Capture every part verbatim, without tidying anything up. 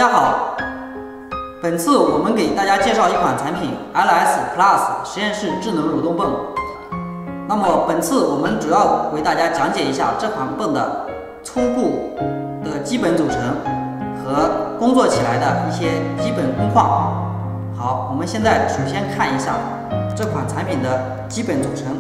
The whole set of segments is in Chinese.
家好，本次我们给大家介绍一款产品 L S Plus 实验室智能蠕动泵。那么本次我们主要为大家讲解一下这款泵的初步的基本组成和工作起来的一些基本工况。好，我们现在首先看一下这款产品的基本组成。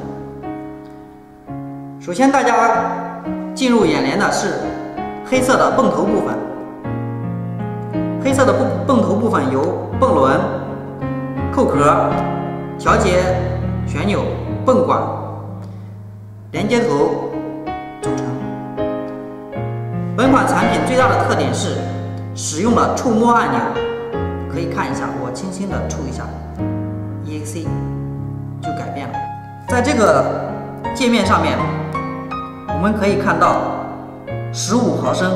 首先大家进入眼帘的是黑色的泵头部分。黑色的泵泵头部分由泵轮、扣壳、调节旋钮、泵管、连接头组成。本款产品最大的特点是使用了触摸按钮，可以看一下，我轻轻的触一下 E A C 就改变了。在这个界面上面，我们可以看到十五毫升、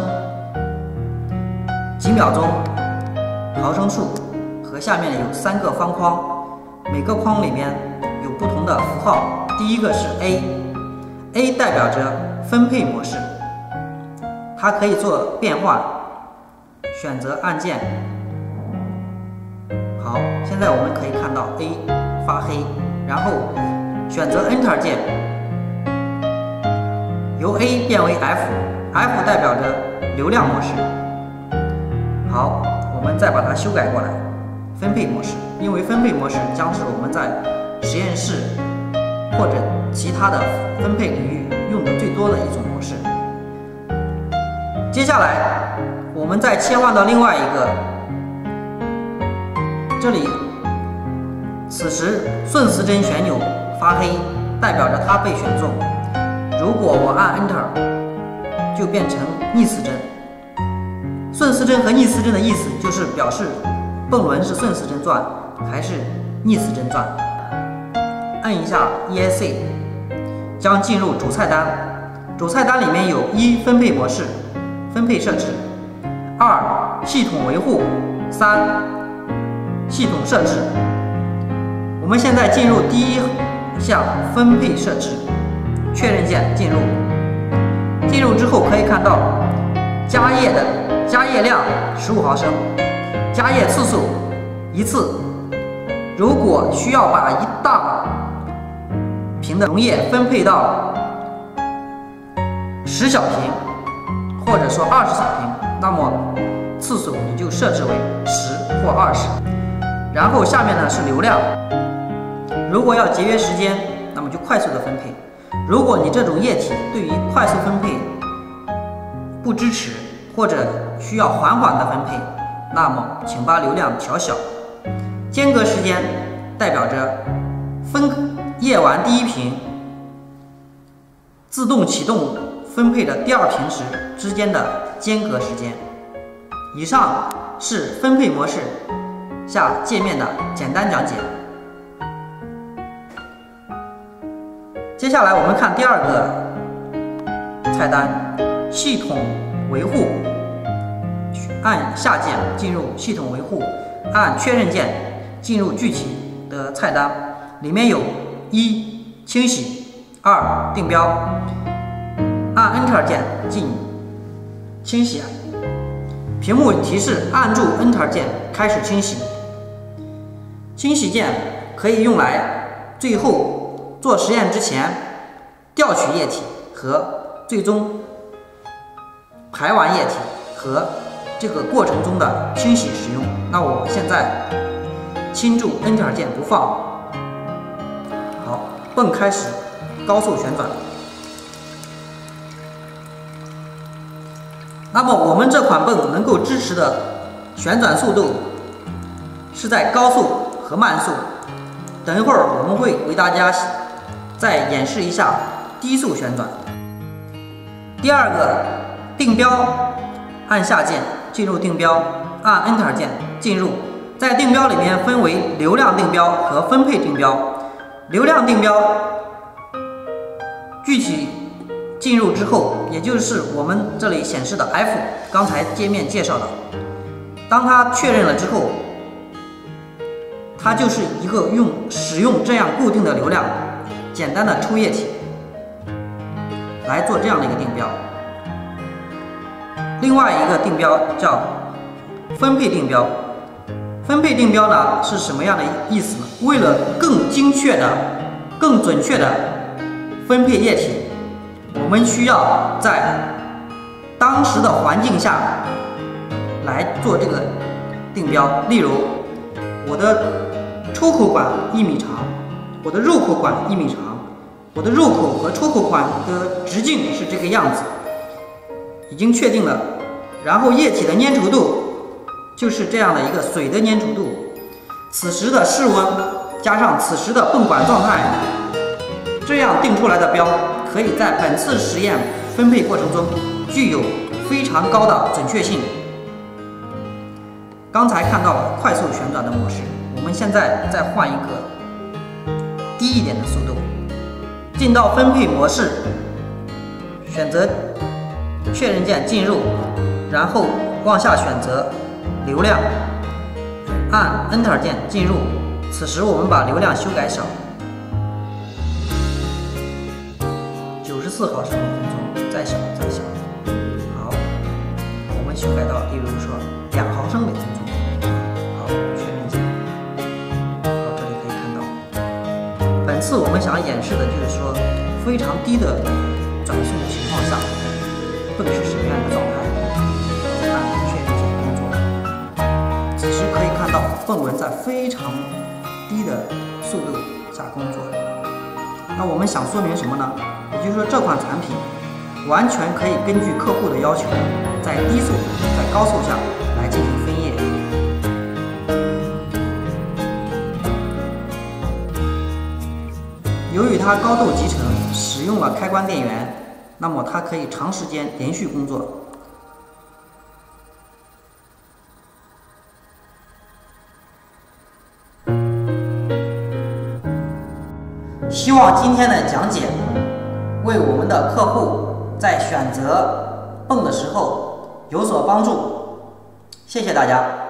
几秒钟、毫升数和下面有三个方框，每个框里面有不同的符号。第一个是 A，A 代表着分配模式，它可以做变换，选择按键。好，现在我们可以看到 A 发黑，然后选择 Enter 键，由 A 变为 F，F 代表着流量模式。好，我们再把它修改过来，分配模式，因为分配模式将是我们在实验室或者其他的分配领域用的最多的一种模式。接下来我们再切换到另外一个，这里此时顺时针旋钮发黑，代表着它被选中。如果我按 Enter 就变成逆时针。顺时针和逆时针的意思就是表示泵轮是顺时针转还是逆时针转。按一下 E S C 将进入主菜单，主菜单里面有一分配模式、分配设置，二系统维护，三系统设置。我们现在进入第一项分配设置，确认键进入。进入之后可以看到加液的加液量十五毫升，加液次数一次。如果需要把一大瓶的溶液分配到十小瓶，或者说二十小瓶，那么次数你就设置为十或二十。然后下面呢是流量，如果要节约时间，那么就快速的分配。如果你这种液体对于快速分配不支持，或者需要缓缓的分配，那么请把流量调小。间隔时间代表着分液完第一瓶自动启动分配的第二瓶时之间的间隔时间。以上是分配模式下界面的简单讲解。接下来我们看第二个菜单，系统维护，按下键进入系统维护，按确认键进入具体的菜单，里面有一清洗，二定标，按 Enter 键进清洗。屏幕提示按住 Enter 键开始清洗。清洗键可以用来最后做实验之前调取液体和最终排完液体和这个过程中的清洗使用。那我现在轻住 Enter 键不放。好，泵开始高速旋转。那么我们这款泵能够支持的旋转速度是在高速和慢速。等一会儿我们会为大家再演示一下低速旋转。第二个定标，按下键进入定标，按 Enter 键进入。在定标里面分为流量定标和分配定标。流量定标具体进入之后，也就是我们这里显示的 F， 刚才界面介绍的。当它确认了之后，它就是一个用使用这样固定的流量，简单的抽液体来做这样的一个定标。另外一个定标叫分配定标。分配定标呢是什么样的意思呢？为了更精确的、更准确的分配液体，我们需要在当时的环境下来做这个定标。例如，我的出口管一米长，我的入口管一米长，我的入口和出口管的直径是这个样子，已经确定了。然后液体的粘稠度就是这样的一个水的粘稠度，此时的室温加上此时的泵管状态，这样定出来的标可以在本次实验分配过程中具有非常高的准确性。刚才看到了快速旋转的模式，我们现在再换一个低一点的速度，进到分配模式，选择确认键进入，然后往下选择流量，按 Enter 键进入。此时我们把流量修改小，九十四毫升每分钟，再小再小。好，我们修改到，例如说两毫升每分钟。好，确认键。好，这里可以看到，本次我们想演示的就是说，非常低的转速情况下，泵是什么样的状态。按确认键工作，此时可以看到泵轮在非常低的速度下工作。那我们想说明什么呢？也就是说，这款产品完全可以根据客户的要求，在低速、在高速下来进行分液。由于它高度集成，使用了开关电源，那么它可以长时间连续工作。希望今天的讲解为我们的客户在选择泵的时候有所帮助，谢谢大家。